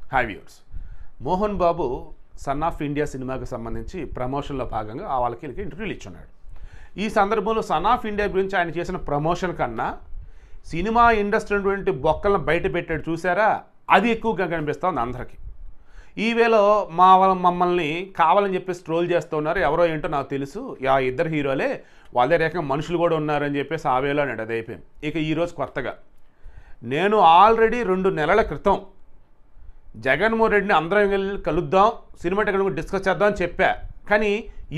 Hi viewers. Mohan Babu son of India సినిమాకి సంబంధించి ప్రమోషన్లో భాగంగా వాళ్ళకి ఇంటర్వ్యూలు ఇచ్చున్నాడు. ఈ సందర్భంలో సన్ ఆఫ్ ఇండియా గురించి ఆయన చేసిన ప్రమోషన్ కన్నా సినిమా ఇండస్ట్రీ ఉన్నటువంటి బొక్కలను బయట పెట్టాడు చూసారా, అది ఎక్కువగా కనిపిస్తుంది అందరికీ. ఈ వేలో మమ్మల్ని కావాలని చెప్పేసి ట్రోల్ చేస్తున్నారు, ఎవరో ఏంటో నాకు తెలుసు, ఆ ఇద్దరు హీరోలే, వాళ్ళ రకంగా మనుషులు కూడా ఉన్నారని చెప్పేసి ఆ వేలో అన్నాడు. అది అయిపోయింది. ఇక ఈరోజు కొత్తగా నేను ఆల్రెడీ 2 నెలల క్రితం జగన్మోహన్ రెడ్డిని అందరం వెళ్ళి కలుద్దాం, సినిమాటోగ్రఫీ డిస్కస్ చేద్దాం అని చెప్పా. కానీ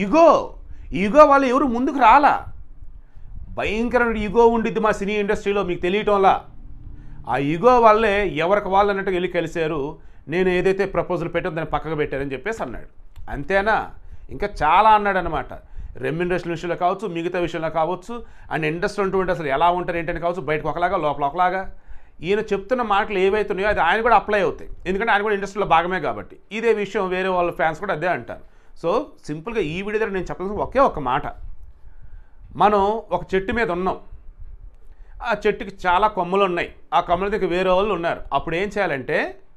ఈగో వాళ్ళు ఎవరు ముందుకు రాలా. భయంకరమైన ఈగో ఉండిద్ది మా సినీ ఇండస్ట్రీలో, మీకు తెలియటంలా. ఆ ఈగో వల్లే ఎవరికి వాళ్ళు అన్నట్టు వెళ్ళి కలిశారు. నేను ఏదైతే ప్రపోజల్ పెట్టానో దాన్ని పక్కకు పెట్టారని చెప్పేసి అన్నాడు. అంతేనా, ఇంకా చాలా అన్నాడు అనమాట. రెమ్యునరేషన్ విషయంలో కావచ్చు, మిగతా విషయంలో కావచ్చు, అండ్ ఇండస్ట్రీ ఉంటుంటే అసలు ఎలా ఉంటారు ఏంటని కావచ్చు, బయటకు ఒకలాగా లోపల ఒకలాగా. ఈయన చెప్తున్న మాటలు ఏవైతున్నాయో అది ఆయన కూడా అప్లై అవుతాయి, ఎందుకంటే ఆయన కూడా ఇండస్ట్రీలో భాగమే కాబట్టి. ఇదే విషయం వేరే వాళ్ళ ఫ్యాన్స్ కూడా అదే అంటారు. సో సింపుల్గా ఈ వీడియో దగ్గర నేను చెప్పాల్సిన ఒకే ఒక మాట. మనం ఒక చెట్టు మీద ఉన్నాం, ఆ చెట్టుకి చాలా కొమ్మలు ఉన్నాయి, ఆ కొమ్మల దగ్గర వేరే వాళ్ళు ఉన్నారు. అప్పుడు ఏం చేయాలంటే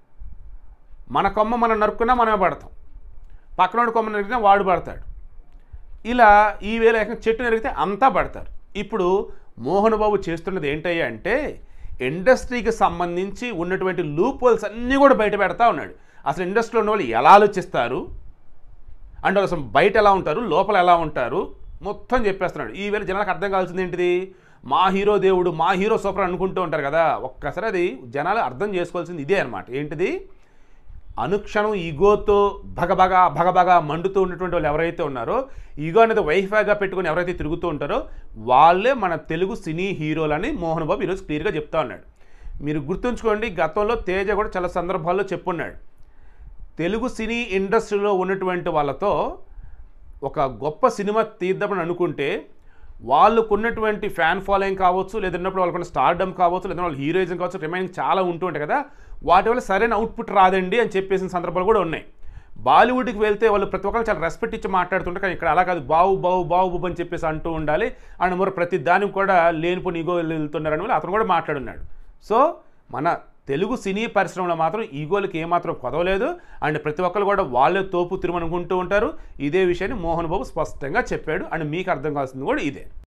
మన కొమ్మ మనం నరుక్కున్నా మనమే పడతాం, పక్కన కొమ్మ నరికినా వాడు పడతాడు. ఇలా ఈ వేళ చెట్టు నరికితే అంతా పడతారు. ఇప్పుడు మోహన్ బాబు చేస్తున్నది ఏంటయ్యా అంటే ఇండస్ట్రీకి సంబంధించి ఉన్నటువంటి లూప్ హోల్స్ అన్నీ కూడా బయట పెడతా ఉన్నాడు. అసలు ఇండస్ట్రీలో ఉన్న వాళ్ళు ఎలా ఆలోచిస్తారు, అంటే అసలు బయట ఎలా ఉంటారు, లోపల ఎలా ఉంటారు, మొత్తం చెప్పేస్తున్నాడు. ఈ వేళ జనాలకు అర్థం కావాల్సింది ఏంటిది, మా హీరో దేవుడు, మా హీరో సూపర్ అనుకుంటూ ఉంటారు కదా. ఒక్కసారి అది జనాలు అర్థం చేసుకోవాల్సింది ఇదే అనమాట. ఏంటిది, అనుక్షణం ఈగోతో భగభగా మండుతూ ఉన్నటువంటి వాళ్ళు ఎవరైతే ఉన్నారో, ఈగో అనేది వైఫైగా పెట్టుకుని ఎవరైతే తిరుగుతూ ఉంటారో వాళ్ళే మన తెలుగు సినీ హీరోలని మోహన్ బాబు ఈరోజు క్లియర్గా చెప్తా ఉన్నాడు. మీరు గుర్తుంచుకోండి, గతంలో తేజ కూడా చాలా సందర్భాల్లో చెప్పున్నాడు, తెలుగు సినీ ఇండస్ట్రీలో ఉన్నటువంటి వాళ్ళతో ఒక గొప్ప సినిమా తీద్దామని అనుకుంటే వాళ్ళకున్నటువంటి ఫ్యాన్ ఫాలోయింగ్ కావచ్చు, లేదన్నప్పుడు వాళ్ళకున్న స్టార్డమ్ కావచ్చు, లేదంటే వాళ్ళ హీరోయిజం కావచ్చు, రిమైనింగ్ చాలా ఉంటూ ఉంటాయి కదా, వాటి వల్ల సరైన అవుట్పుట్ రాదండి అని చెప్పేసిన సందర్భాలు కూడా ఉన్నాయి. బాలీవుడ్కి వెళ్తే వాళ్ళు ప్రతి ఒక్కరు చాలా రెస్పెక్ట్ ఇచ్చి మాట్లాడుతుంటారు, కానీ ఇక్కడ అలా కాదు, బావు అని చెప్పేసి అంటూ ఉండాలి. అండ్ మరి ప్రతి దానికి కూడా లేనిపోని ఈగో వెళ్తున్నారని వాళ్ళు అతను కూడా మాట్లాడున్నాడు. సో మన తెలుగు సినీ పరిశ్రమలో మాత్రం ఈగోలకి ఏమాత్రం కొదవలేదు. అండ్ ప్రతి ఒక్కరు కూడా వాళ్ళే తోపు తిరుమనుకుంటూ ఉంటారు. ఇదే విషయాన్ని మోహన్ బాబు స్పష్టంగా చెప్పాడు. అండ్ మీకు అర్థం కావాల్సింది కూడా ఇదే.